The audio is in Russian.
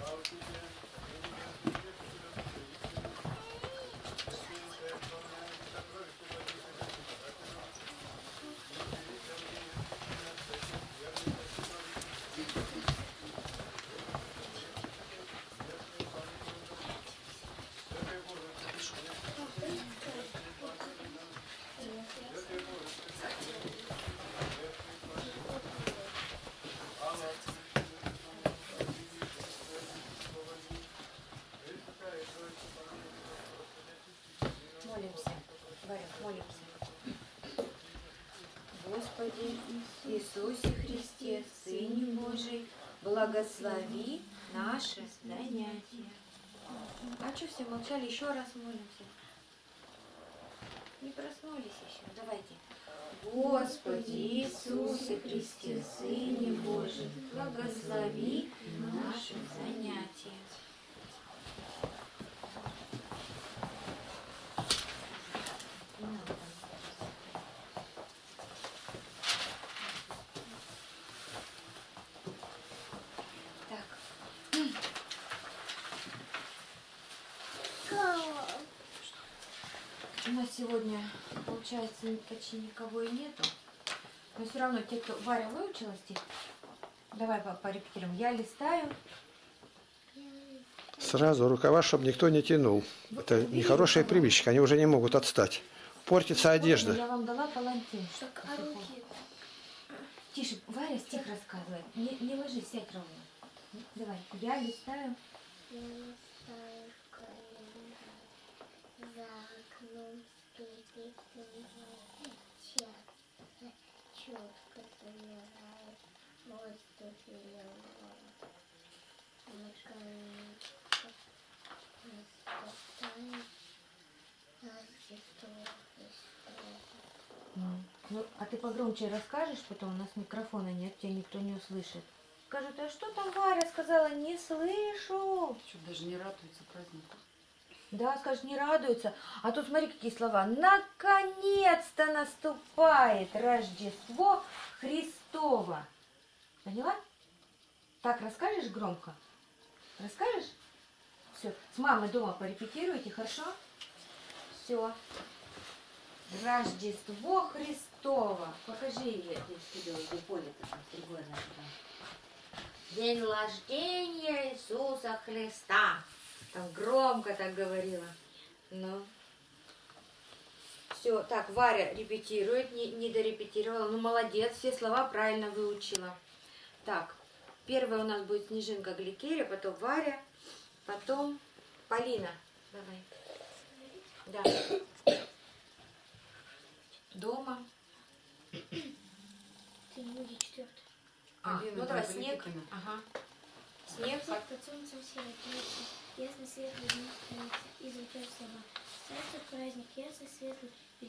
Молимся, Варя, молимся. Господи Иисусе Христе, Сыне Божий, благослови наше занятие. А что все молчали? Еще раз молимся. Не проснулись еще. Давайте. Господи Иисусе Христе, Сыне Божий, благослови наше занятие. У нас сегодня, получается, почти никого и нету. Но все равно те, кто... Варя выучила стих? Давай порепетируем. Я листаю. Сразу рукава, чтобы никто не тянул. Это нехорошая привычка, они уже не могут отстать. Портится одежда. Я вам дала палантин. Тише, Варя стих рассказывает. Не ложись, сядь ровно. Давай. Я листаю. Я листаю в календарь. За окном ступит час. Четко замирает в воздухе лёва. Наконец-то наступает Рождество Христово. Ну, а ты погромче расскажешь, потом у нас микрофона нет, тебя никто не услышит. Скажут, а что там Варя сказала? Не слышу. Что, даже не радуется празднику? Да, скажет, не радуется. А тут смотри, какие слова. Наконец-то наступает Рождество Христово. Поняла? Так расскажешь громко? Расскажешь? Все. С мамой дома порепетируйте, хорошо? Все. Рождество Христово. Покажи ее здесь, где поле-то там, пригодно. День рождения Иисуса Христа. Там громко так говорила. Ну. Все, так, Варя репетирует, не дорепетировала. Ну, молодец, все слова правильно выучила. Так, первая у нас будет Снежинка Гликерия, потом Варя, потом Полина. Давай. Да. Дома. Ты будет четвертый. Ну давай, снег. Ага. Снег. Под солнцем сияет солнце, ясный свет в днях становится, и звучат слова. Страстный праздник, ясный светлый,